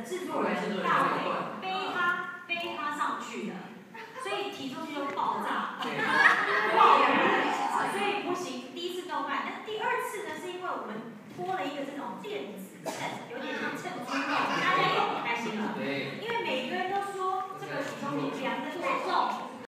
制作人大伟背他上去的，所以体重就爆炸。